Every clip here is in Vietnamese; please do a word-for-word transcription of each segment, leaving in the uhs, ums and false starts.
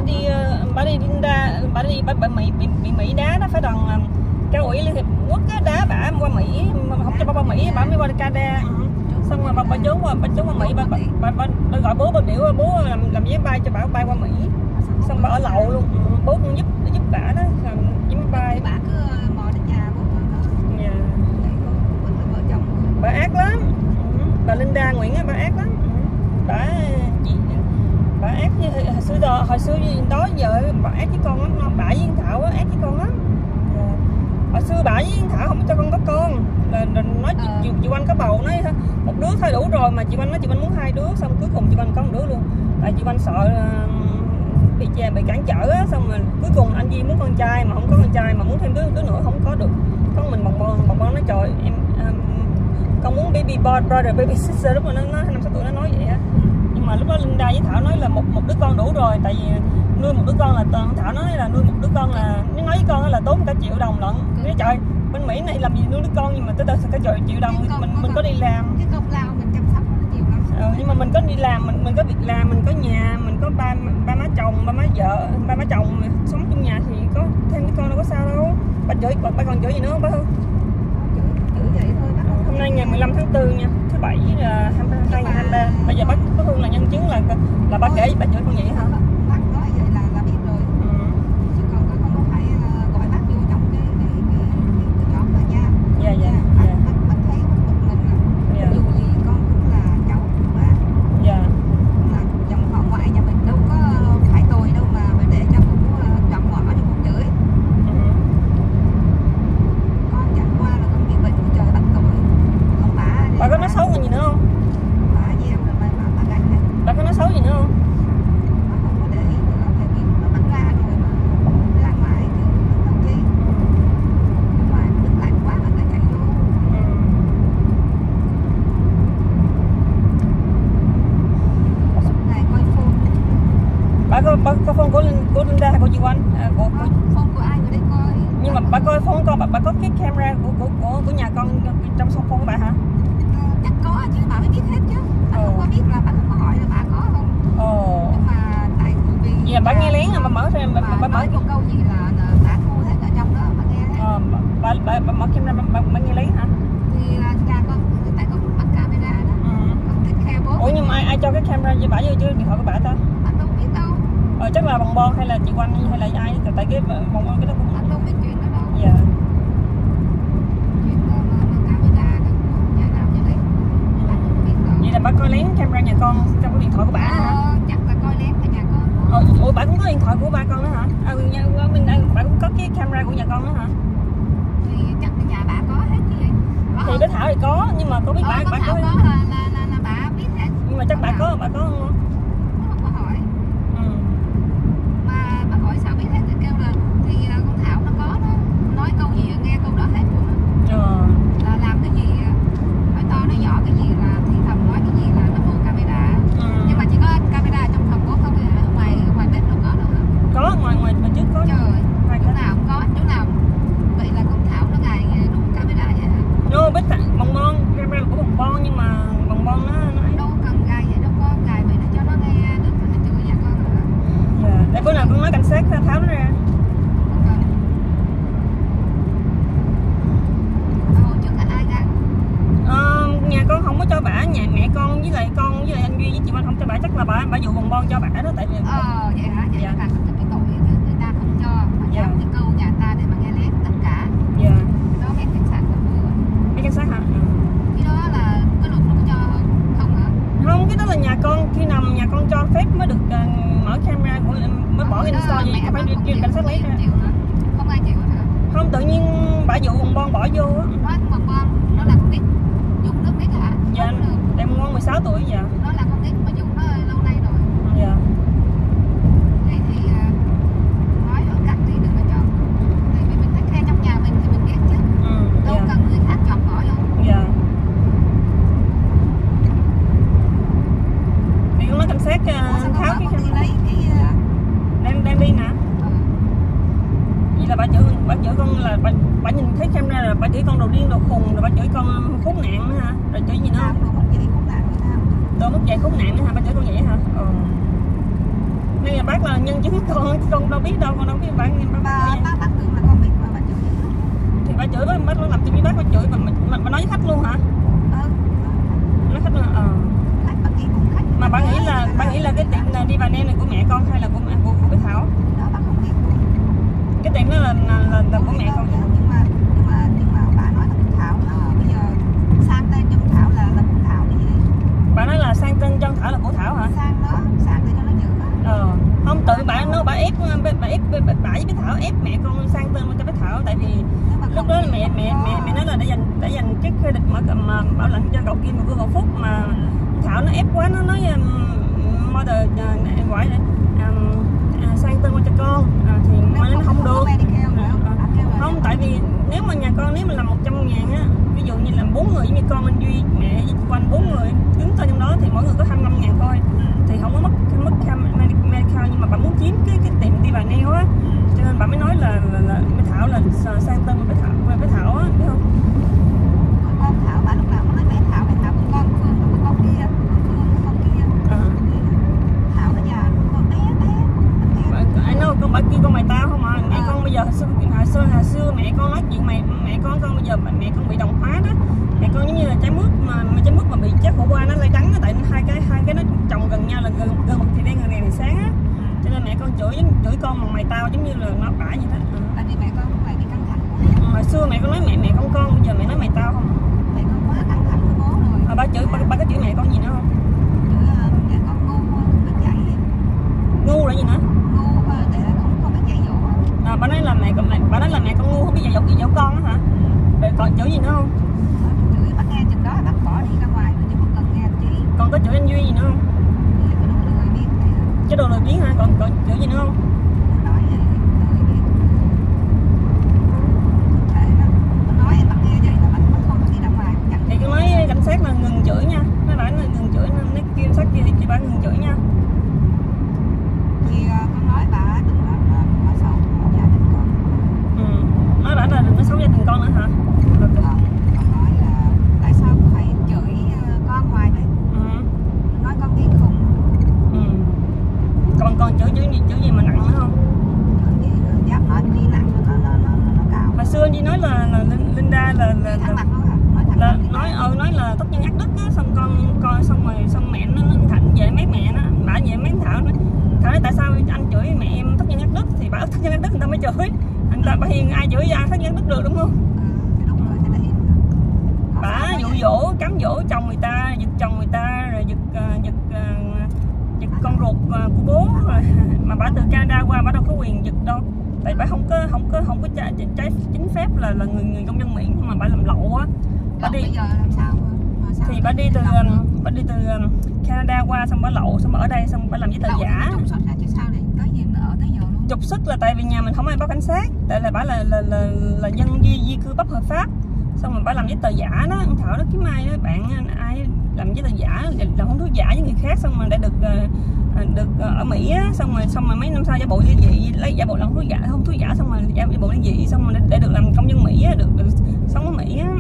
đi bà đi Linda bà đi bà, bà Mỹ bị, bị Mỹ đá đó, phải đoàn cao ủy Liên Hiệp Quốc á, đá bà qua Mỹ, không cho bà qua Mỹ, bà mới qua Canada. Xong rồi bà, bà trốn qua bà trốn qua Mỹ, bà, bà, bà, bà, bà gọi bố bà biểu bố làm làm vé bay cho bà bay qua Mỹ. Xong bà ở lậu luôn, bố cũng giúp giúp bà đó làm vé bay. Bà cứ mò đến nhà bố. Dạ. Bà ác lắm. Bà Linda Nguyễn á, bà ác lắm. Bà chị bà ác như hồi xưa đó, hồi xưa đó giờ bà ác với con lắm, bà với Thảo á, ác với con lắm. Hồi xưa bà với Thảo không cho con có con, là, là nói chị, chị, chị Oanh có bầu, nói một đứa thôi đủ rồi, mà chị Oanh nói chị Oanh muốn hai đứa, xong cuối cùng chị Oanh có một đứa luôn, tại chị Oanh sợ uh, bị cha bị cản trở á, xong rồi cuối cùng anh Duy muốn con trai mà không có con trai, mà muốn thêm đứa đứa nữa không có được, có mình bồng bông bồng bông nói trời em um, con muốn baby boy brother baby sister, lúc mà nó nó năm sáu tuổi nó nói vậy á. Nhưng mà lúc đó Linda với Thảo nói là một một đứa con đủ rồi, tại vì nuôi một đứa con là Thảo nói là nuôi một đứa con là nếu nói với con là tốn cả triệu đồng lận. Nói trời bên Mỹ này làm gì nuôi đứa con, nhưng mà tới tới cả triệu triệu đồng mình mình, mình có đi làm cái công lao mình chăm sóc nó nhiều lắm. Ừ, nhưng mà mình có đi làm, mình mình có việc làm, mình có nhà, mình có ba ba má chồng, ba má vợ, ba má chồng sống trong nhà thì có thêm đứa con đâu có sao đâu. Bà chửi bà, bà còn chửi gì nữa không bà Hương? Chửi vậy thôi. Hôm nay ngày mười lăm tháng tư nha, thứ bảy là hai mươi hai ngày hai mươi ba. Bây giờ bác bác Hương là nhân chứng là là bà kể bà chửi con vậy hả? Bác nói vậy là là biết rồi. Ừ. Chứ còn không có phải gọi bác vô trong cái cái cái cái job đó nha. Dạ dạ. Bác bác bác thấy bác bực mình là dù gì con cũng là cháu của bác. Dạ. Là dòng họ ngoại nhà mình đâu có phải tôi đâu mà phải để cho bố chọn ngọt cho bố chửi. Ừ. Con chẳng qua là con bị bệnh của trời bắt tội. Còn bà bà có nói xấu gì nữa không? Bà gieo rồi mà bà bà gánh hết. Bà có nói xấu gì nữa không? Bà không có để ý nữa, tại vì nó bắn ra rồi mà lan mãi chứ đâu chi. Nhưng mà đứng lạnh quá bà lại chạy vô. Suốt ngày coi phone. Bà có bà có phone của của Linda hay của chị Oanh? À, của, của... Phone của ai người đấy coi. Nhưng mà bà coi phone con, bà, bà có cái camera của của của, của nhà con trong phone của bà hả? Chắc có chứ, bà mới biết hết chứ. Bà không có biết là bà không có hỏi là bà có không. Ồ. Nhưng mà tại vì dạ bà nghe lén là bà mở ra bà, bà, bà mở một câu gì là bà thu hết ở trong đó bà nghe hết. Ờ, bà, bà, bà mở camera bà, bà, bà nghe lén hả? Thì nhà con tại con bắt camera đó. Ừ. Con thích khe bố. Ủa nhưng mà ai, ai cho cái camera cho bà vô chứ điện thoại của bà ta? Anh đâu biết đâu. Ờ chắc là Bồng Bon hay là chị Oanh hay là ai, tại cái Bồng Bon cái đó cũng anh đâu biết chuyện đó đâu. Dạ. Chuyện mà, mà camera đó nhà nào như đấy. Anh không biết đâu. Vậy là bà coi lén camera nhà con trong cái điện thoại của bà hả? Ờ, chắc là coi lén ở nhà con. Ờ, ủa bà cũng có điện thoại của ba con nữa hả? À, nhà, bên đây bà cũng có cái camera của nhà con nữa hả? Thì chắc là nhà bà có hết chứ gì. Có Thì bé Thảo thì có, nhưng mà có biết ờ, bà bà có có là, là, là, là bà biết hết. Nhưng mà chắc bà có bà có không? Không có hỏi. Ừ. Mà bà hỏi sao biết hết thì kêu là thì con Thảo nó có đó, nói câu gì nghe câu đó hết luôn. Ờ. Là làm cái gì nói to nói nhỏ cái gì là thì thầm nói cái gì là nó vô camera. Ừ. Nhưng mà chỉ có camera trong phòng bố không, ở ngoài ngoài bếp đâu có đâu hả? Có, ngoài ngoài mà trước có. Trời, chỗ nào cũng có, chỗ nào vậy là con Thảo nó gài đủ camera vậy hả? No, bếp Bồng Bon, camera của Bồng Bon, nhưng mà Bồng Bon nó nó đâu cần gài vậy, đâu có gài vậy để cho nó nghe được mà chửi nhà con hả? Dạ, để bữa nào con nói cảnh sát tháo nó ra. Không cần. Hồi trước là ai gắn? Ờ, nhà con không có cho bả, nhà mẹ con với lại con với lại anh Duy với chị Oanh không cho bả, chắc là bả bả dụ Bồng Bon cho bả đó, tại vì Ờ vậy hả? Vậy dạ. là cái cái tội người ta không cho mà dạ. cái câu nhà ta để mà nghe lén tất cả. Dạ. Đó mấy cảnh sát không vừa. Mấy cảnh sát hả? Ừ. Cái đó là cái luật nó có cho không hả? Không, cái đó là nhà con, khi nào nhà con cho phép mới được uh, mở camera của mới bỏ cái store gì, phải đi kêu cảnh sát lấy ra. Không ai chịu hả? Không, tự nhiên bả dụ Bồng Bon bỏ vô á. Nói Bồng Bon nó là con nít, dùng nước nít hả? Dạ, em ngon mười sáu tuổi dạ. Nó là con nít mà dùng nó lâu nay rồi. Dạ. Vậy thì nói ở cắt đi đừng có chọn. Tại vì mình thích khe trong nhà mình thì mình ghét chứ. Ừ, đâu dạ. cần người khác chọn bỏ vô. Dạ. Thì con nói cảnh sát uh, tháo cái camera. Lấy cái uh... đang đang đi nè. Ừ. Vậy là bà chửi bà chửi con là bà, bà nhìn thấy camera là bà chửi con đồ điên đồ khùng, rồi bà chửi con khốn nạn nữa hả? Rồi chửi gì nữa không? Đồ mất dậy khốn nạn nữa hả? Đồ mất dậy khốn nạn nữa hả? Bà chửi con vậy hả? Ừ. hay là bác là nhân chứng con con đâu biết đâu, con đâu biết bác bác Bà bác bác tưởng là con mình mà bà chửi nó. thì bà chửi bác bác nó làm tim với bác nó chửi mà mà bà nói với khách luôn hả? Ừ. Nói khách luôn ờ. Khách bà kia cũng khách. Mà bà nghĩ là bà nghĩ là cái tiệm này đi và nem này của mẹ con hay là của mẹ của, của bé Thảo? Đó bác không biết. Cái tiệm đó là là, là, là của mẹ con. Nhưng mà nhưng mà nhưng mà bà nói là của Thảo nó bây giờ sang tên cho Thảo là là của Thảo đi. Bà nói là sang tên cho Thảo là của Thảo hả? Sang nó sang tên cho nó giữ. Ờ. Không tự bà nó bà ép bà ép bà, bà với bé Thảo ép mẹ con sang tên cho bé Thảo tại vì lúc đó mẹ mẹ mẹ mẹ nói là để dành để dành cái credit mở mà bảo lãnh cho cậu Kim và cô cậu Phúc mà Thảo nó ép quá, nó nói um, mother uh, gọi là um, uh, sang tên cho con à, thì mà nó không được. Không, tại vì nếu mà nhà con nếu mà làm một trăm ngàn á, ví dụ như là bốn người với con anh Duy, mẹ với quanh bốn người đứng tên trong đó thì mỗi người có hai mươi lăm ngàn thôi thì không có mất mất medical, nhưng mà bà muốn chiếm cái cái tiệm đi bà neo á, cho nên bà mới nói là là, là bé Thảo là sang tên bé Thảo bé Thảo á, biết không? Con Thảo bà lúc nào cũng nói bé Thảo bé Thảo con Phương con con kia Phương con kia. À. Thảo ở nhà con bé bé. Ai nói con bà kia con mày tao không à? Mẹ à. Con bây giờ hồi xưa hồi xưa hồi xưa mẹ con nói chuyện mày mẹ con con bây giờ mẹ con bị đồng hóa đó, mẹ con giống như là trái mướp mà trái mướp mà bị trái khổ qua nó lây đắng đó, tại hai cái hai cái nó trồng gần nhau là gần gần một thì đen gần này thì sáng á, cho nên mẹ con chửi chửi con mà mày tao giống như là nó bả như thế. Tại vì mẹ con không phải bị căng thẳng. Hồi xưa mẹ con nói mẹ mẹ con con, bây giờ mẹ nói mày tao không? Mẹ con quá căng thẳng với bố rồi. À, ba chửi ba, ba có chửi mẹ con gì nữa không? Chửi mẹ con ngu không biết dạy. Ngu là gì nữa? Ngu để không không biết dạy dỗ. À, bà nói là mẹ con mẹ bà nói là mẹ con ngu không biết dạy dỗ dạy dỗ con á hả? Rồi còn chửi gì nữa không? Chửi bác nghe chừng đó bác bỏ đi ra ngoài rồi chứ không cần nghe chi. Còn có chửi anh Duy gì nữa không? Cái đồ lười biếng. Cái đồ lười biếng hả? Còn còn chửi gì nữa không? Nói vậy lười biếng. Nói bác nghe vậy là bác không có đi ra ngoài. Thì con nói cảnh sát là ngừng chửi nha, nó bảo là ngừng chửi nên nó kêu sát kia thì chị bà ngừng chửi nha. Thì con nói bà đừng có nói xấu gia đình con. Ừ. Nói bảo là đừng có xấu gia đình con nữa hả? Được được. Con, con nói là tại sao con phải chửi con hoài vậy? Ừ. Nói con điên khùng. Ừ. Còn còn chửi chửi gì chửi gì mà nặng nữa không? Gì dám nói đi nặng nó nó nó nó cao. Hồi xưa chị nói là là Linda là là Thẳng mặt là, nói thẳng là nói ừ nói là tất nhân ác đức á, xong con coi xong rồi xong mẹ nó, nó Thạnh về mét mẹ nó bả về mét Thảo nó Thảo nói tại sao anh chửi mẹ em tất nhân ác đức thì bảo tất nhân ác đức người ta mới chửi, người ta bà hiền ai chửi ra tất nhân ác đức được đúng không? Ừ, đúng rồi, thế là im. Bả dụ dỗ cám dỗ chồng người ta, giật chồng người ta rồi giật uh, giật uh, giật con ruột uh, của bố rồi. Mà bả từ Canada qua bả đâu có quyền giật đâu, tại bả không có không có không có trái, trái chính phép là là người người công dân Mỹ, nhưng mà bả làm lậu á. Bả đi bây giờ làm sao mà sao thì bả đi từ bả đi từ Canada qua xong bả lậu xong bả ở đây xong bả làm giấy tờ giả. Trục xuất ra chứ sao này tới giờ ở tới giờ luôn. Trục xuất là tại vì nhà mình không ai báo cảnh sát, tại là bả là là là, là dân di di cư bất hợp pháp, xong rồi bả làm giấy tờ giả đó. Ông Thảo nó kiếm ai đó bạn ai làm giấy tờ giả làm hôn thú giả với người khác xong rồi để được được ở Mỹ á, xong rồi xong rồi mấy năm sau giả bộ ly dị lấy giả bộ làm hôn thú giả hôn thú giả xong rồi giả bộ ly dị xong rồi để, để được làm công dân Mỹ á, được, được sống ở Mỹ á.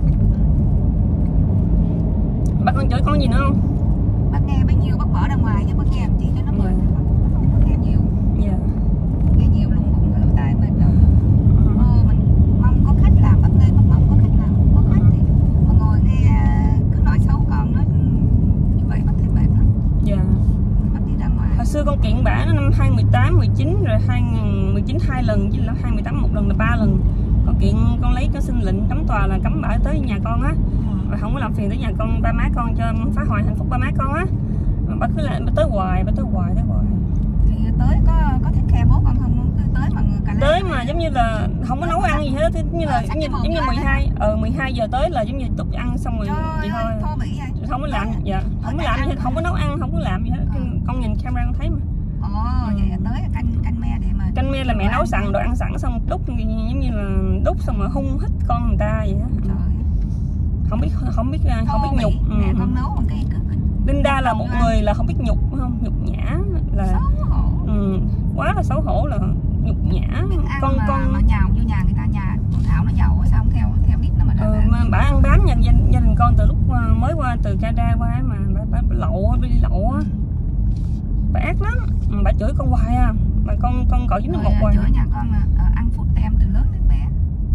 Bác con chửi con gì nữa không? Bác nghe bấy nhiêu bác bỏ ra ngoài chứ bác nghe làm chi cho nó mệt. Bác nghe nhiều. Yeah. Nghe nhiều lùng bùng ở tai mình đâu. Ờ, mình mong có khách làm bác nghe bác mong có khách làm không có khách thì mà ngồi nghe cứ nói xấu con nó như vậy bác thấy mệt lắm. Dạ. Bác đi ra ngoài. Hồi xưa con kiện bả nó năm hai không một tám, mười chín rồi hai không một chín hai lần với là hai không một tám một lần là ba lần. Con kiện con lấy cái xin lệnh cấm tòa là cấm bả tới nhà con á. Và không có làm phiền tới nhà con ba má con cho phá hoại hạnh phúc ba má con á. Mà bà cứ lại bà tới hoài, bà tới hoài tới hoài. Thì tới có có thích khe bố con không? Cứ tới mà cả tới mà giống như là không có nấu ăn gì hết, giống như là giống như giống như mười hai ờ mười hai giờ tới là giống như tục ăn xong rồi vậy thôi. Không có làm dạ, không có làm gì hết, không có nấu ăn, không có làm gì hết. Con nhìn camera con thấy mà. Ồ, vậy là tới canh canh me để mà canh me là mẹ nấu sẵn đồ ăn sẵn xong đút giống như là đút xong rồi hun hít con người ta vậy đó. Không biết không biết không biết nhục. Ừ. Mẹ con nấu một cái Linda là một người là không biết nhục không, nhục nhã là xấu hổ. Ừ, quá là xấu hổ là nhục nhã. Con mà, con mà nhào vô nhà người ta nhà con Thảo nó giàu sao không theo theo biết nó mà ra. Ừ, mà bả ăn bám nha gia, gia đình con từ lúc mới qua từ Canada qua mà bả, bả lậu đi lậu á. bà ác lắm, bà chửi con hoài à, mà con con gọi dính nước bọt hoài. Chửi nhà con là ăn phút tem từ lớn đến bé.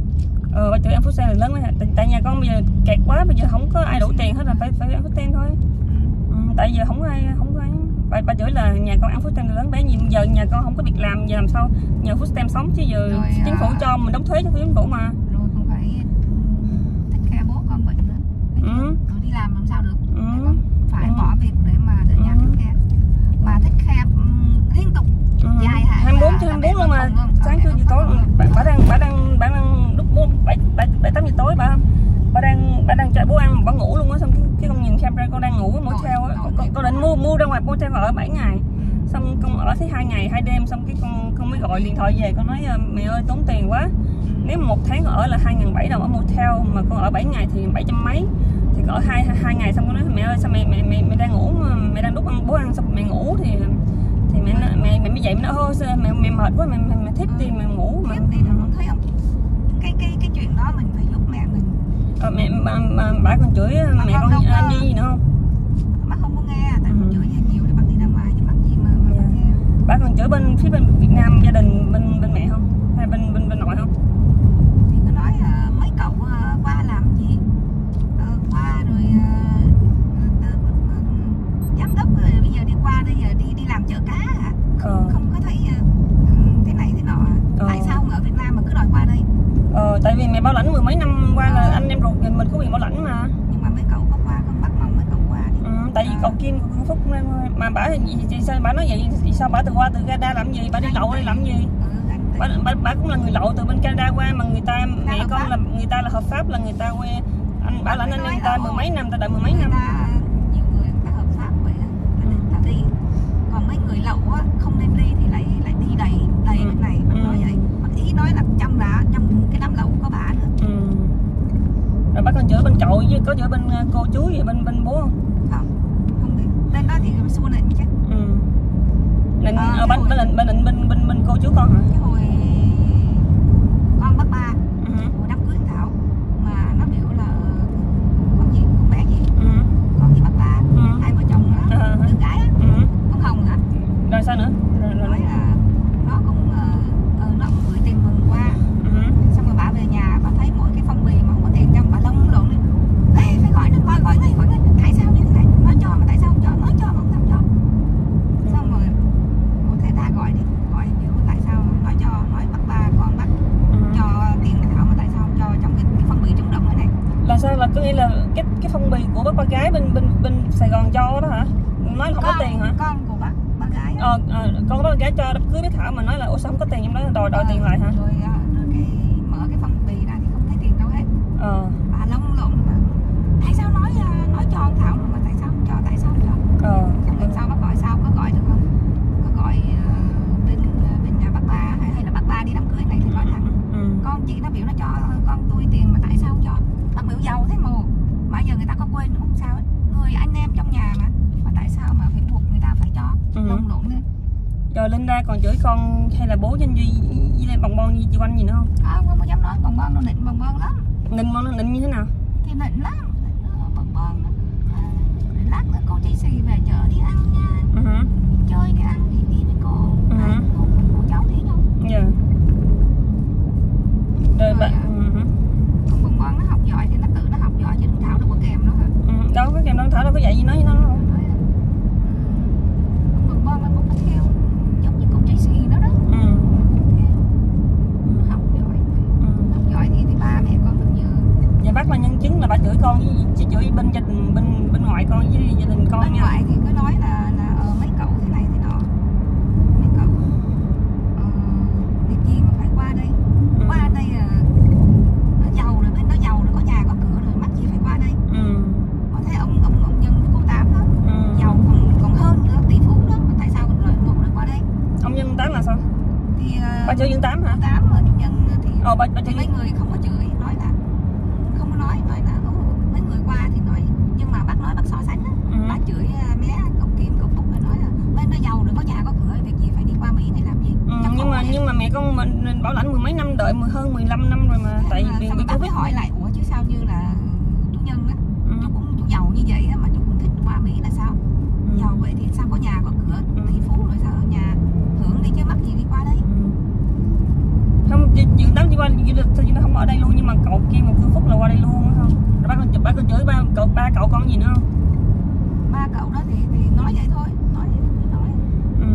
Ờ, bà chửi ăn phút tem từ lớn đến bé. Tại nhà con bây giờ kẹt quá, bây giờ không có ai đủ tiền hết là phải phải ăn phút tem thôi. Ừ, tại giờ không ai không có ai. Bà, bà chửi là nhà con ăn phút tem từ lớn bé, gì giờ nhà con không có việc làm, giờ làm sao nhờ phút tem sống chứ giờ rồi, chính phủ à... cho mình đóng thuế cho chính phủ mà. Rồi còn phải thích khe bố con bệnh nữa. Ừ. Rồi đi làm làm sao được. Ừ. Phải ừ. bỏ việc để mà để nhà thích khe. Mà thích khe liên tục ừ. dài hạn hai mươi bốn trên hai mươi bốn luôn mà. Sáng trưa chiều tối bà, bà đang bà đang bà đang lúc bốn bảy bảy tám giờ tối bà bà đang bà đang chạy bố ăn bà ngủ luôn á, xong cái, cái con nhìn camera con đang ngủ ở motel á, con, con, con định mua mua ra ngoài motel ở bảy ngày, xong con ở thấy hai ngày hai đêm, xong cái con con mới gọi điện thoại về con nói mẹ ơi tốn tiền quá, nếu mà một tháng con ở là hai ngàn bảy đồng ở motel mà con ở bảy ngày thì bảy trăm mấy, thì ở hai hai ngày xong con nói mẹ ơi sao mẹ mẹ mẹ, mẹ đang ngủ mẹ đang đút ăn bố ăn xong mẹ ngủ thì thì mẹ mẹ mẹ mới dậy mẹ nói ôi mẹ mẹ mệt quá mẹ mẹ, mẹ thiếp đi mẹ ngủ mà thì thấy không cái cái cái chuyện đó mình phải giúp mẹ mình. Ờ, mẹ mà, mà bà còn chửi mà mẹ con anh đi gì nữa không? Bác không có nghe, tại mình chửi nhiều thì bác đi ra ngoài chứ bác gì mà, mà yeah. Bác nghe. Bác còn chửi bên phía bên Việt Nam gia đình bên bên mẹ không? Hay bên bên bên nội không? Thì cứ nói uh, mấy cậu uh, qua làm gì? Uh, qua rồi uh, uh, uh, uh, giám đốc rồi bây giờ đi qua bây giờ đi đi làm chợ cá à? Không, ờ. không có thấy uh, thế này thế nọ. Ờ. Tại sao không ở Việt Nam mà cứ đòi qua đây? Ờ, tại vì mẹ bảo lãnh mười mấy năm qua là anh em ruột thì mình có quyền bảo lãnh mà. Nhưng mà mấy cậu có qua không bắt mong mấy cậu qua đi. Ừ, tại vì à. cậu Kim của Phúc mà bả thì sao bả nói vậy thì sao bả từ qua từ Canada làm gì, bả đi lậu đi làm gì? Ừ, bả, bả, bả cũng là người lậu từ bên Canada qua mà người ta mẹ con pháp. Là người ta là hợp pháp là người ta quê anh bả lãnh anh em ta mười mấy năm ta đợi mười mấy năm. Ta, nhiều người người ta hợp pháp vậy á, ta đi. Còn mấy người lậu á không nên đi thì lại lại đi đầy đầy ừ. bên này bác ừ. nói vậy. Ý nói là trong đã trong cái đám lậu có bà nữa. Ừ. Rồi bác còn chửi bên cậu với có chửi bên cô chú gì bên bên bố không? Không, không biết. Bên đó thì xua nịnh chứ. Ừ. Nịnh à, ở bên bên nịnh bên bên bên bên cô chú con hả? Cái hồi con bác ba, ừ. hồi đám cưới Thảo mà nó biểu là con gì con bé gì, ừ. con gì bác ba, ừ. hai vợ chồng đó, à, đứa gái á, ừ. con Hồng hả? Rồi sao nữa? Rồi, rồi. Nói là nó cũng uh, nó cũng gửi tiền mừng qua, ừ. xong rồi bà về nhà bà thấy mỗi cái phong bì mà không có tiền trong bà lông lộn lên, ê phải gọi nó gọi gọi ngay gọi ngay, tại sao như thế này, nói cho mà tại sao không cho, nói cho mà không thèm cho, xong rồi thế ta gọi đi, gọi kiểu tại sao nói cho, nói bác ba con bác ừ. cho tiền cái Thảo mà tại sao không cho trong cái, cái phong bì trúng động này này. Là sao là có nghĩa là cái cái phong bì của bác ba gái bên bên bên Sài Gòn cho đó hả? Nói là không con, có tiền hả? Con của bác ba gái. Ờ, ờ con bác gái cho đám cưới với Thảo mà nói là ủa sao không có tiền trong đó đòi đòi à, tiền lại hả? Rồi, rồi cái mở cái phong bì ra thì không thấy tiền đâu hết. Ờ. Bà lông lộn mà tại sao nói nói cho ông Thảo mà tại sao không cho, tại sao không cho? Ờ. Làm sao bác gọi sao có gọi được không? Có gọi uh, bên bên nhà bác ba hay, hay là bác ba đi đám cưới này thì nói thẳng. Ừ. Con chị nó biểu nó cho con tôi tiền mà tại sao không cho? Bác biểu giàu thế mồ. Mà giờ người ta có quên cũng không sao hết. Người anh em trong nhà mà mà tại sao mà phải buộc người ta phải cho? Ừ. Lông lộn thế. Rồi Linda còn chửi con hay là bố Danh Duy với Bồng Bon với chị Oanh gì nữa không? Không, không có dám nói, Bồng Bon nó nịnh Bồng Bon lắm. Nịnh Bon nó nịnh như thế nào? Thì nịnh lắm, Bồng Bon nó lát nữa cô Tracy về chợ đi ăn nha, uh-huh. đi chơi đi ăn đi đi với cô, uh-huh. à, cô, cô cháu đi không? Dạ. Yeah. Rồi, rồi bạn. Uh-huh. Còn Bồng Bon nó học giỏi thì nó tự nó học giỏi chứ Thảo đâu có kèm nó hả? Uh, đâu có kèm đâu, Thảo đâu có dạy gì nói với nó đâu. Bồng Bon nó cũng theo giống như cô Tracy đó đó. Ừ. Nó học giỏi, ừ. học giỏi thì thì ba mẹ con được nhờ. Dạ bác là nhân chứng là bà chửi con với chị chửi bên gia đình bên bên ngoại con với gia đình con bên nha. Ngoại thì cứ nói là là ờ, mấy cậu thế này thế nọ, mấy cậu ờ, việc gì mà phải qua đây, ừ. qua đây là nó giàu rồi, bên đó giàu rồi, có nhà có cửa rồi, mắc gì phải qua đây. Ừ. Có thấy ông ông ông Nhân cô Tám đó, ừ. giàu còn còn hơn nữa, tỷ phú đó, mà tại sao lại bộ lại qua đây? Ông Nhân Tám là sao? Thì uh, bà chửi Nhân Tám hả? Tám ở Nhân thì, ờ, bà, bà thì mấy người không có chửi, nói là không có nói, nói là mấy người qua thì nói, nhưng mà bác nói bác so sánh á, ừ. bác chửi uh, mé cậu Kim cậu Phúc rồi nói là bên nó giàu rồi, có nhà có cửa, việc gì phải đi qua Mỹ để làm gì? Ừ, nhưng mà nhưng mà mẹ con mình bảo lãnh mười mấy năm, đợi hơn mười lăm năm rồi mà. Thế tại vì bị bác mới hỏi lại ủa chứ sao như là chú Nhân á, ừ. chú cũng chú giàu như vậy á mà chú cũng thích qua Mỹ là sao? Ừ. Giàu vậy thì sao có nhà có cửa, tỷ phú ở đây luôn, nhưng mà cậu kia một Cư Phúc là qua đây luôn á không? Rồi bác còn bác còn chửi ba cậu ba cậu con gì nữa không? Ba cậu đó thì thì nói vậy thôi, nói vậy thôi, nói. Ừ.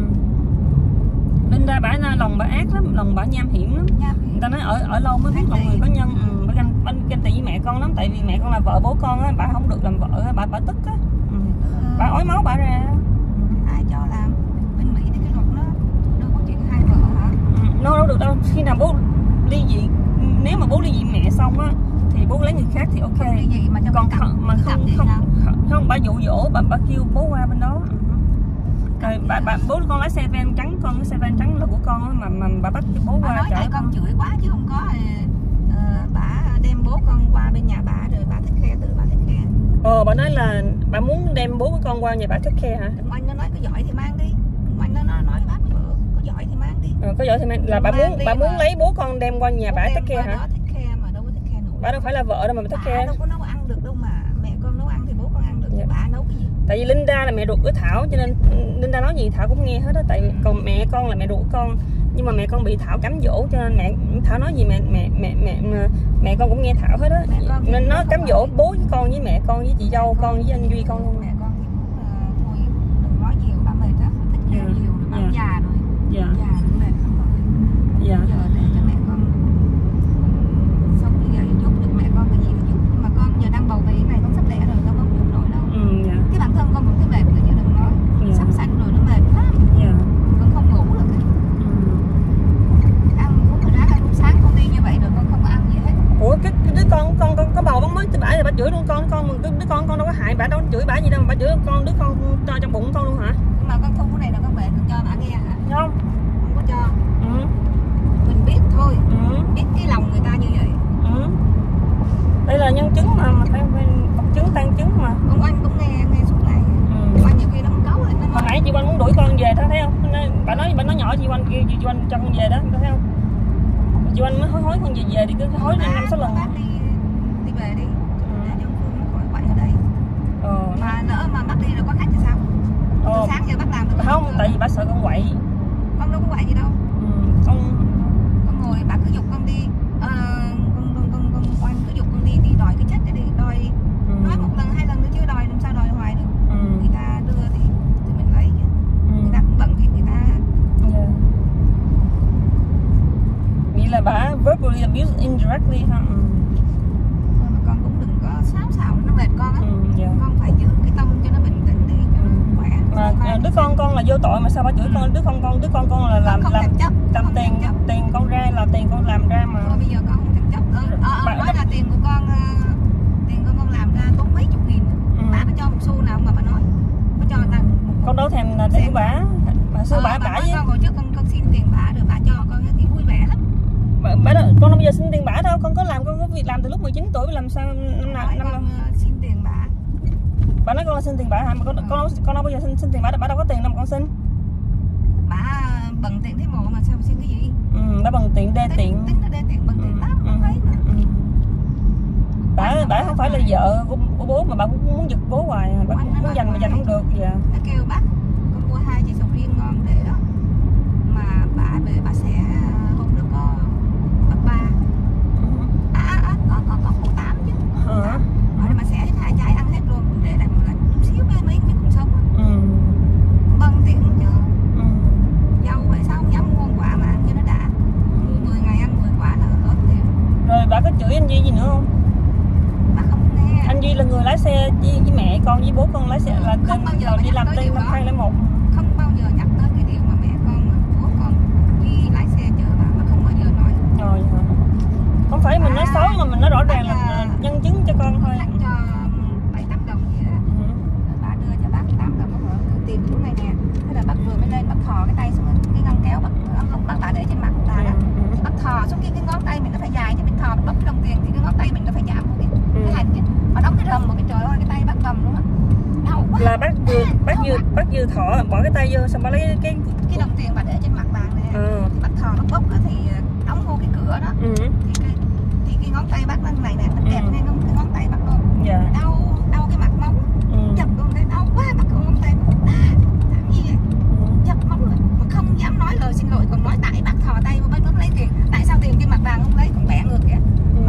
Linda bả lòng bả ác lắm, lòng bả nham hiểm lắm. Nham hiểm. Người ta nói ở ở lâu mới biết lòng người có nhân. Ừ. Bả ganh bả ganh tị với mẹ con lắm, tại vì mẹ con là vợ bố con á, bả không được làm vợ á, bả bả tức á. Ừ. Bả ói máu bả ra. Ai cho làm bên Mỹ thì cái luật nó đâu có chuyện hai vợ hả? Ừ. Đâu đâu được đâu, khi nào bố ly dị, nếu mà bố ly dị mẹ xong á thì bố lấy người khác thì ok. Không ly dị mà cho còn cặp, không, mà không không, không không bả dụ dỗ, bà bà kêu bố qua bên đó. Rồi bà, bà bố con lái xe van trắng, con cái xe van trắng là của con á, mà mà bà bắt cho bố qua. Nói tại con chửi quá chứ không có uh, bà đem bố con qua bên nhà bà rồi bà thích khe, tự bà thích khe. Ờ bà nói là bà muốn đem bố của con qua nhà bà thích khe hả? Anh nó nói có giỏi thì mang đi. Anh nó nói bác vợ có giỏi thì mang đi. Ờ, có giỏi thì mang là bà muốn bà muốn lấy bố con đem qua nhà bà thích khe hả? Thích khe mà đâu có thích khe nổi. Bà đâu phải là vợ đâu mà bà thích khe. Đâu có nấu ăn được đâu mà mẹ con nấu ăn thì bố con ăn được. Dạ. Bà nấu cái gì? Tại vì Linda là mẹ ruột của Thảo, cho nên Linda nói gì Thảo cũng nghe hết á. Tại vì còn mẹ con là mẹ ruột của con, nhưng mà mẹ con bị Thảo cám dỗ, cho nên mẹ Thảo nói gì mẹ mẹ mẹ mẹ mẹ con cũng nghe Thảo hết á. Nên nó cám dỗ bố với con với mẹ con với chị dâu con với anh Duy con luôn. Mẹ con thì cũng thôi đừng nói nhiều, bà mệt á, thích nhiều nhiều rồi, bà già rồi. Dạ. Già rồi mệt lắm rồi. Dạ. Giờ để cho mẹ con sống như vậy giúp được mẹ con cái gì thì giúp, nhưng mà con giờ đang bầu bì này con sắp đẻ rồi, con không giúp nổi đâu. Ừ, dạ. Cái bản thân con cũng thấy mệt rồi chứ đừng nói. Dạ. Sắp sanh rồi nó mệt lắm. Dạ. Con không ngủ được. Ừ. Ăn uống rồi đã ăn sáng con đi như vậy rồi con không ăn gì hết. Ủa cái, cái đứa con con con có bầu bắn mới bả là bà chửi luôn con con đứa, đứa con con đâu có hại bả, đâu chửi bả gì đâu mà bà chửi con đứa con cho trong bụng con luôn hả? Nhưng mà con thu cái này là con về con cho bà nghe hả? Không. Không có cho. Ừ. Mình biết thôi. Ừ. Biết cái lòng người ta như vậy. Ừ. Đây là nhân chứng mà, mà phải, phải bọc chứng tan chứng mà. Ông anh cũng nghe nghe suốt ngày. Ừ. Anh nhiều khi nó không cấu rồi nó nói. Hồi nãy chị Oanh muốn đuổi con về đó thấy không? Bà nói bà nói nhỏ chị Oanh kêu chị Oanh cho con về đó, thấy không? Chị Oanh mới hối hối con về về đi, cứ hối lên năm sáu lần. Bác đi đi về đi. Để cho Phương nó khỏi quậy ở đây. Ờ. Mà lỡ mà bác đi rồi có khách thì sao? Ờ. Từ sáng giờ bác làm được không? Không, tại vì bà sợ con quậy. Con đâu có quậy gì đâu. Ừ, con con ngồi bà cứ giục con đi. Ờ, con con con con Oanh cứ giục con đi đi đòi cái chất để đi đòi. Ừ. Nói một lần hai lần nữa chứ đòi làm sao đòi hoài được. Ừ. Người ta đưa thì thì mình lấy chứ. Ừ. Người ta cũng bận thì người ta. Yeah. Vậy là bà verbally abuse indirectly hả? Ừ. Thôi mà con cũng đừng có xáo xạo nó mệt con á. Ừ, yeah. Con phải giữ cái tâm cho nó bình tĩnh đi cho nó khỏe. Mà đứa con con là vô tội mà sao bà chửi ừ. con đứa con con đứa con con là làm con làm chấp, làm tiền chấp. tiền con ra là tiền con làm ra mà. Thôi bây giờ con không thèm chấp. Ờ, ờ, ờ, nói là tiền của con uh, tiền con con làm ra tốn mấy chục nghìn. Ừ. Bà có cho một xu nào mà bà nói. Có cho ta con đâu thèm là tiền của bà. Bà xưa ờ, bà bả với con hồi trước con con xin tiền bà rồi bà cho con thì vui vẻ lắm. Bà, bà đó, con đâu bây giờ xin tiền bả đâu, con có làm con có việc làm từ lúc mười chín tuổi, làm sao năm nào năm nào xin tiền bả. Bà nói con là xin tiền bả hả? Mà con ừ. con đâu con đâu bao giờ xin xin tiền bả, bả đâu có tiền đâu mà con xin. Bả bận tiền thế mồ mà sao xin cái gì? Ừ, bả bận tiền đê tiền. Tính nó đê tiền bận tiền lắm, không thấy mà. Ừ. Bả bả không phải là vợ của, của bố mà bà cũng muốn giật bố hoài, bà cũng muốn giành mà giành không được vậy. Nó kêu bác con mua hai chị sầu riêng ngon để đó. Mà bà về bà sẽ hôm đó có bác ba. À à có có có củ tám chứ. Hả? Rồi mà sẽ hai trái ăn hết luôn, để lại một lần chút xíu mấy mấy miếng cũng sống. Ừ. Bận tiền chứ. Ừ. Dâu vậy sao không dám mua quả mà ăn cho nó đã. Mua mười ngày ăn mười quả là hết tiền. Rồi bà có chửi anh Duy gì nữa không? Bà không nghe. Anh Duy là người lái xe với, với mẹ con với bố con lái xe là không bao giờ đi làm tên năm hai không một. Không bao giờ nhắc tới cái điều mà mẹ con mà bố con Duy lái xe chở bà mà không bao giờ nói. Rồi hả? Không phải mình nói xấu mà mình nói rõ ràng là, là nhân chứng cho con thôi. Cho bảy tám đồng gì đó. Ừ. Bà đưa cho bác tám đồng đó tiền của này nè. Thế là bác vừa mới lên bác thò cái tay xuống cái ngăn kéo bác ông bác bà để trên mặt bà đó. Ừ. Bác thò xuống cái cái ngón tay mình nó phải dài chứ mình thò bóc cái đồng tiền thì cái ngón tay mình nó phải giảm một cái ừ. cái hành chứ. Mà đóng cái rầm một cái trời ơi cái tay bác cầm luôn á. Đau quá. Là bác vừa bác vừa bác vừa thọ bỏ cái tay vô xong bà lấy cái cái đồng tiền bà để trên mặt bà này. Ừ. Thì bác thò bác bóc đó thì đóng vô cái cửa đó. Ừ. Thì cái thì cái ngón tay bác nó này nè nó kẹp ngay cái ngón tay bác luôn. Dạ. Đau đau cái mặt móng. Ừ. Chập luôn đây đau quá bác con ngón tay à, làm gì vậy? Ừ. Chập móng rồi mà không dám nói lời xin lỗi còn nói tại bác thò tay vô bác bác lấy tiền. Tại sao tiền trên mặt bà không lấy còn bẻ ngược kìa. Ừ.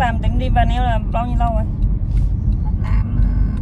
làm định đi và neo là bao nhiêu lâu rồi? Bác làm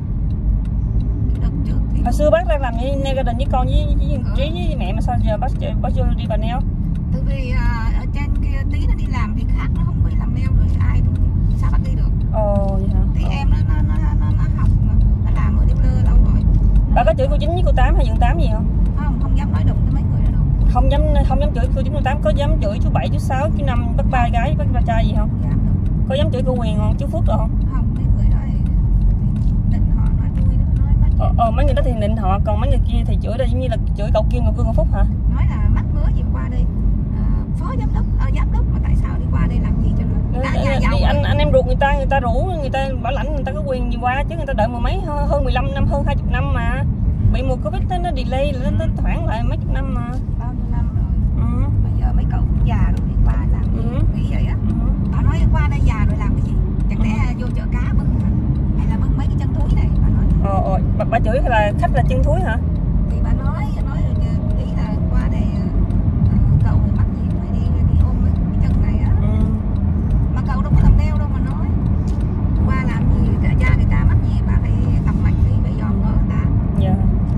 cái đợt trước thì Hồi xưa bác đang làm như neo gia đình với con với với, ừ. Trí với mẹ mà sao giờ bác bác vô đi và neo? Tại vì uh, ở trên kia Tí nó đi làm việc khác, nó không có đi làm neo rồi ai sao bác đi được. Ồ vậy hả? Thì em nó nó nó nó, nó học nó làm ở dealer lâu rồi. Bà có chửi cô Chín với cô Tám hay dượng Tám gì không? Không, không dám nói đụng tới mấy người đó đâu. Không dám không dám chửi cô Chín cô Tám, có dám chửi chú Bảy chú Sáu chú Năm bác ba gái bác ba trai gì không? Dám đâu. Có dám chửi cô Huyền không? Chú Phước được không? Không, mấy người đó thì định họ nói vui nói nói Ờ, ờ mấy người đó thì định họ, còn mấy người kia thì chửi là giống như là chửi cậu Kim cậu Cương cậu Phúc hả? nói là mắc mớ gì qua đây à, phó giám đốc à, giám đốc mà tại sao đi qua đây làm gì cho nó đã nhà giàu đi, anh anh em ruột người ta người ta rủ người ta bảo lãnh người ta có quyền gì qua chứ, người ta đợi mười mấy hơn mười lăm năm hơn hai mươi năm mà bị mùa Covid nó, nó delay nó, nó khoảng lại mấy chục năm mà. Bao nhiêu năm rồi. Ừ. Bây giờ mấy cậu cũng già rồi đi qua làm gì? Ừ. Nghĩ vậy á. Ừ. Họ nói qua đây già rồi làm cái gì? Chẳng lẽ ừ. vô chợ cá bưng hay là bưng mấy cái chân túi này? Bà nói. Ờ, ờ. Bà, bà chửi là khách là chân túi hả? Thì bà nói nói ý là qua đây uh, cậu mắc gì phải đi đi ôm mấy cái chân này á. Ừ. Mà cậu đâu có làm neo đâu mà nói. Qua làm gì cha người ta mắc gì bà phải tập mạch đi phải dòm ngó người ta. Dạ.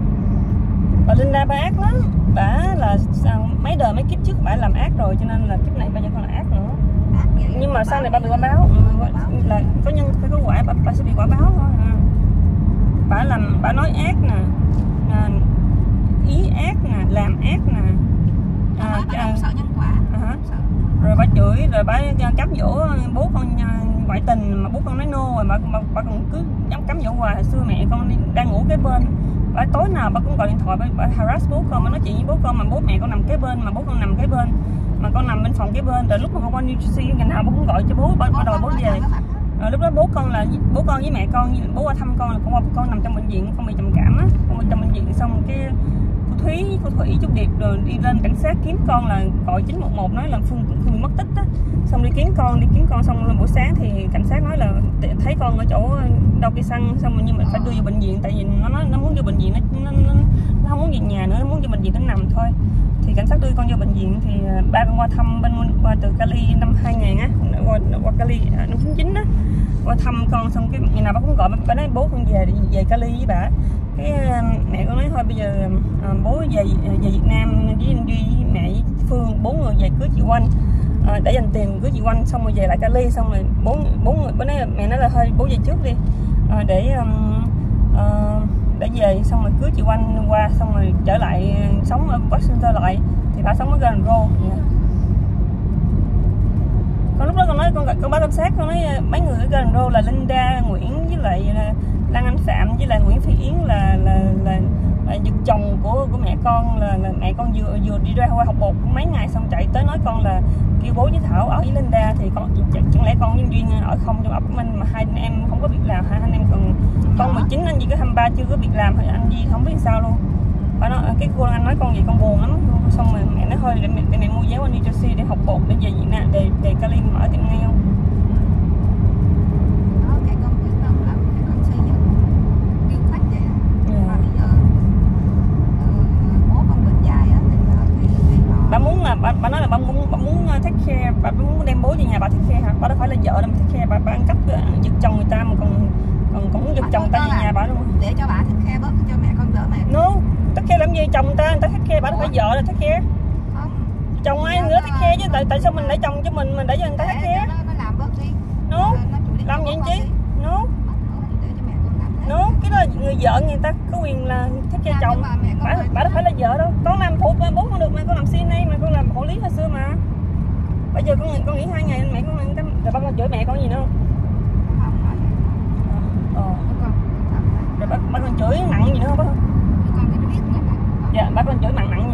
Bà Linda bà ác lắm. Bà là sao, mấy đời mấy kiếp trước bà làm ác rồi cho nên là kiếp này bây giờ còn là ác nữa. Ác vậy. Nhưng mà sau này bà bị quả báo. Ừ, là có nhân phải có quả, bà, bà sẽ bị quả báo thôi. À. Bà làm bà nói ác nè, à, ý ác nè, làm ác nè. À, bà à, sợ nhân quả. À, sợ. Rồi bà chửi, rồi bà cám dỗ bố con ngoại tình mà bố con nói nô rồi bà, bà, bà còn cứ dám cám dỗ hoài. Hồi xưa mẹ con đang ngủ kế bên, bà tối nào bà cũng gọi điện thoại bà, bà harass bố con, bà nói chuyện với bố con mà bố mẹ con nằm kế bên, mà bố con nằm kế bên mà con nằm bên phòng kế bên. Rồi lúc mà con qua New Jersey ngày nào bố cũng gọi cho bố, bà, bà đòi bố về. Rồi lúc đó bố con là bố con với mẹ con, bố qua thăm con là con con nằm trong bệnh viện, con bị trầm cảm á, con bị trong bệnh viện xong cái cô Thúy, cô Thủy, chú Điệp rồi đi lên cảnh sát kiếm con là gọi chín một một nói là Phương Phương mất tích á, xong đi kiếm con đi kiếm con xong lên buổi sáng thì cảnh sát nói là thấy con ở chỗ đâu cây xăng, xong rồi nhưng mà phải đưa vào bệnh viện tại vì nó nói nó muốn vô bệnh viện nó nó, nó, nó không muốn về nhà nữa, nó muốn vô bệnh viện nó nằm thôi. Thì cảnh sát đưa con vô bệnh viện thì ba con qua thăm bên qua từ Cali năm hai nghìn á, qua, qua Cali năm chín chín á, qua thăm con xong cái ngày nào bác cũng gọi bà nói bố con về về Cali với bà. Cái mẹ con nói thôi bây giờ à, bố về về Việt Nam với anh Duy với mẹ với Phương bốn người về cưới chị Oanh, à, để dành tiền cưới chị Oanh xong rồi về lại Cali, xong rồi bốn bốn người bữa nay mẹ nói là hơi bố về trước đi, à, để um, uh, để về xong rồi cưới chị Oanh qua xong rồi trở lại sống ở Washington lại thì bà sống ở Grand Road. Con lúc đó con nói con con báo cảnh sát, con nói mấy người ở Grand Road là Linda, Nguyễn với lại Lan Anh Phạm với lại Nguyễn Phi Yến là là là, là giật chồng của của mẹ con, là, là mẹ con vừa vừa đi ra qua học bột mấy ngày xong chạy tới nói con là kêu bố với Thảo ở với Linda thì con chẳng lẽ con với Duyên ở không trong ấp của mình mà hai anh em không có việc làm, hai anh em còn con mười chín anh Duy có hai mươi ba chưa có việc làm, anh Duy không biết sao luôn. Bà nói cái cô anh nói con gì con buồn lắm, xong rồi mẹ nói thôi để mẹ, để mẹ mua vé qua New Jersey để học bột để về Việt Nam để để Cali mở tiệm nail. Bà muốn là bà, bà nói là bà muốn bà muốn take care, bà muốn đem bố về nhà bà take care hả? Bà đâu phải là vợ đâu mà take care, bà, bà ăn cắp giật chồng người ta mà còn còn còn muốn giật chồng người ta về nhà bà luôn. Để cho bà take care bớt cho mẹ con đỡ mẹ. No, take care làm gì chồng người ta, người ta take care, bà đâu phải vợ là take care. Không. Chồng ai nữa take care chứ, tại tại sao mình để chồng cho mình mình để cho người ta take care? Nó làm bớt đi. No. Làm vậy chi? No. No, cái đó là người vợ người ta có quyền là thích cho chồng. Bà bà đâu phải là vợ đâu. Con làm phụ bố con được mà, con làm xê en a mà, con làm hộ lý hồi xưa mà. Bây giờ con con nghĩ hai ngày mẹ con ăn rồi bác con chửi mẹ con gì nữa không? Ờ. Rồi bác bác con chửi nặng gì nữa không bác? Dạ, bác con chửi nặng nặng